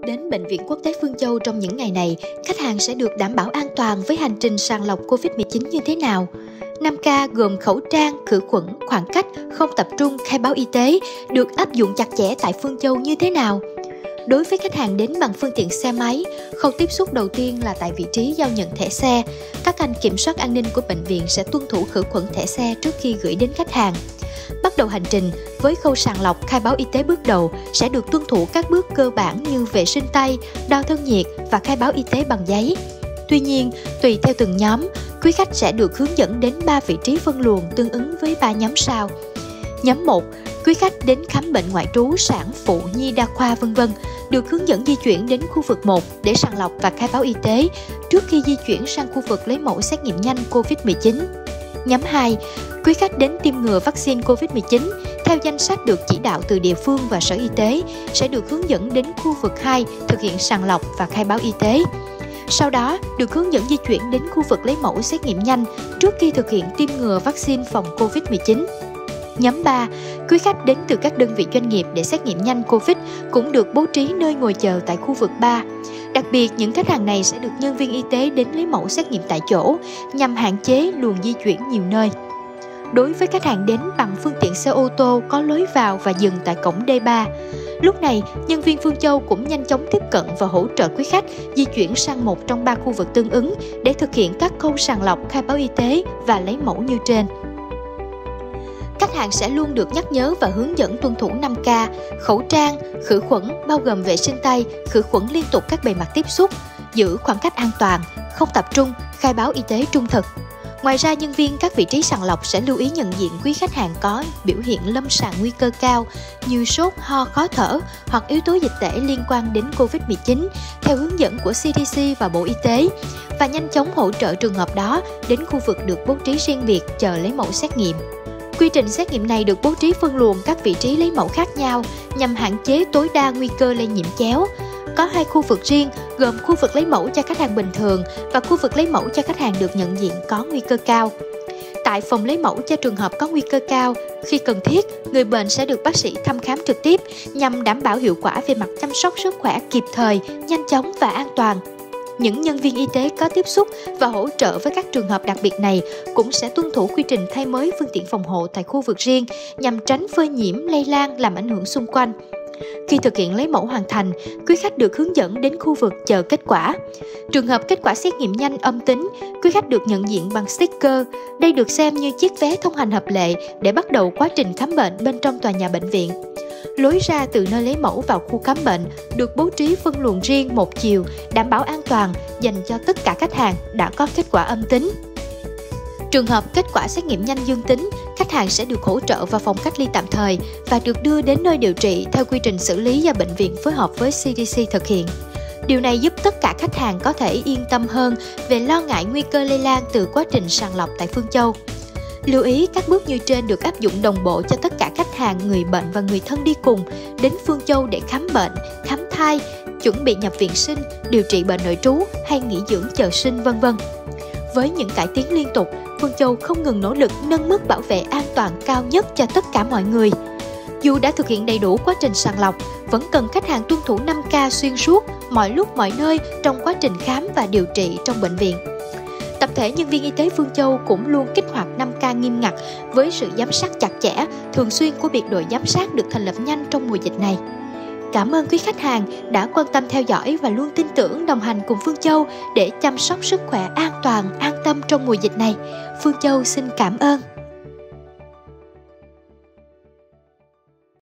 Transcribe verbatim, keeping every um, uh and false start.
Đến Bệnh viện Quốc tế Phương Châu trong những ngày này, khách hàng sẽ được đảm bảo an toàn với hành trình sàng lọc Covid mười chín như thế nào? năm K gồm khẩu trang, khử khuẩn, khoảng cách, không tập trung, khai báo y tế được áp dụng chặt chẽ tại Phương Châu như thế nào? Đối với khách hàng đến bằng phương tiện xe máy, khâu tiếp xúc đầu tiên là tại vị trí giao nhận thẻ xe. Các anh kiểm soát an ninh của bệnh viện sẽ tuân thủ khử khuẩn thẻ xe trước khi gửi đến khách hàng. Bắt đầu hành trình với khâu sàng lọc khai báo y tế bước đầu sẽ được tuân thủ các bước cơ bản như vệ sinh tay, đo thân nhiệt và khai báo y tế bằng giấy. Tuy nhiên, tùy theo từng nhóm, quý khách sẽ được hướng dẫn đến ba vị trí phân luồng tương ứng với ba nhóm sau. Nhóm một, quý khách đến khám bệnh ngoại trú, sản phụ, nhi đa khoa vân vân được hướng dẫn di chuyển đến khu vực một để sàng lọc và khai báo y tế trước khi di chuyển sang khu vực lấy mẫu xét nghiệm nhanh Covid mười chín. Nhóm hai, quý khách đến tiêm ngừa vaccine Covid mười chín theo danh sách được chỉ đạo từ địa phương và Sở Y tế sẽ được hướng dẫn đến khu vực hai thực hiện sàng lọc và khai báo y tế. Sau đó, được hướng dẫn di chuyển đến khu vực lấy mẫu xét nghiệm nhanh trước khi thực hiện tiêm ngừa vaccine phòng Covid mười chín. Nhóm ba, quý khách đến từ các đơn vị doanh nghiệp để xét nghiệm nhanh Covid cũng được bố trí nơi ngồi chờ tại khu vực ba. Đặc biệt, những khách hàng này sẽ được nhân viên y tế đến lấy mẫu xét nghiệm tại chỗ nhằm hạn chế luồng di chuyển nhiều nơi. Đối với khách hàng đến bằng phương tiện xe ô tô có lối vào và dừng tại cổng D ba, lúc này, nhân viên Phương Châu cũng nhanh chóng tiếp cận và hỗ trợ quý khách di chuyển sang một trong ba khu vực tương ứng để thực hiện các khâu sàng lọc, khai báo y tế và lấy mẫu như trên. Khách hàng sẽ luôn được nhắc nhớ và hướng dẫn tuân thủ năm K, khẩu trang, khử khuẩn bao gồm vệ sinh tay, khử khuẩn liên tục các bề mặt tiếp xúc, giữ khoảng cách an toàn, không tập trung, khai báo y tế trung thực. Ngoài ra, nhân viên các vị trí sàng lọc sẽ lưu ý nhận diện quý khách hàng có biểu hiện lâm sàng nguy cơ cao như sốt, ho, khó thở hoặc yếu tố dịch tễ liên quan đến Covid mười chín theo hướng dẫn của C D C và Bộ Y tế và nhanh chóng hỗ trợ trường hợp đó đến khu vực được bố trí riêng biệt chờ lấy mẫu xét nghiệm. Quy trình xét nghiệm này được bố trí phân luồng các vị trí lấy mẫu khác nhau nhằm hạn chế tối đa nguy cơ lây nhiễm chéo. Có hai khu vực riêng gồm khu vực lấy mẫu cho khách hàng bình thường và khu vực lấy mẫu cho khách hàng được nhận diện có nguy cơ cao. Tại phòng lấy mẫu cho trường hợp có nguy cơ cao, khi cần thiết, người bệnh sẽ được bác sĩ thăm khám trực tiếp nhằm đảm bảo hiệu quả về mặt chăm sóc sức khỏe kịp thời, nhanh chóng và an toàn. Những nhân viên y tế có tiếp xúc và hỗ trợ với các trường hợp đặc biệt này cũng sẽ tuân thủ quy trình thay mới phương tiện phòng hộ tại khu vực riêng nhằm tránh phơi nhiễm, lây lan làm ảnh hưởng xung quanh. Khi thực hiện lấy mẫu hoàn thành, quý khách được hướng dẫn đến khu vực chờ kết quả. Trường hợp kết quả xét nghiệm nhanh âm tính, quý khách được nhận diện bằng sticker. Đây được xem như chiếc vé thông hành hợp lệ để bắt đầu quá trình khám bệnh bên trong tòa nhà bệnh viện. Lối ra từ nơi lấy mẫu vào khu khám bệnh được bố trí phân luồng riêng một chiều, đảm bảo an toàn dành cho tất cả khách hàng đã có kết quả âm tính. Trường hợp kết quả xét nghiệm nhanh dương tính, khách hàng sẽ được hỗ trợ vào phòng cách ly tạm thời và được đưa đến nơi điều trị theo quy trình xử lý do bệnh viện phối hợp với C D C thực hiện. Điều này giúp tất cả khách hàng có thể yên tâm hơn về lo ngại nguy cơ lây lan từ quá trình sàng lọc tại Phương Châu. Lưu ý các bước như trên được áp dụng đồng bộ cho tất cả khách hàng, người bệnh và người thân đi cùng đến Phương Châu để khám bệnh, khám thai, chuẩn bị nhập viện sinh, điều trị bệnh nội trú hay nghỉ dưỡng chờ sinh vân vân. Với những cải tiến liên tục, Phương Châu không ngừng nỗ lực nâng mức bảo vệ an toàn cao nhất cho tất cả mọi người. Dù đã thực hiện đầy đủ quá trình sàng lọc, vẫn cần khách hàng tuân thủ năm K xuyên suốt, mọi lúc mọi nơi trong quá trình khám và điều trị trong bệnh viện. Tập thể nhân viên y tế Phương Châu cũng luôn kích hoạt năm K nghiêm ngặt với sự giám sát chặt chẽ, thường xuyên của biệt đội giám sát được thành lập nhanh trong mùa dịch này. Cảm ơn quý khách hàng đã quan tâm theo dõi và luôn tin tưởng đồng hành cùng Phương Châu để chăm sóc sức khỏe an toàn, an tâm trong mùa dịch này. Phương Châu xin cảm ơn.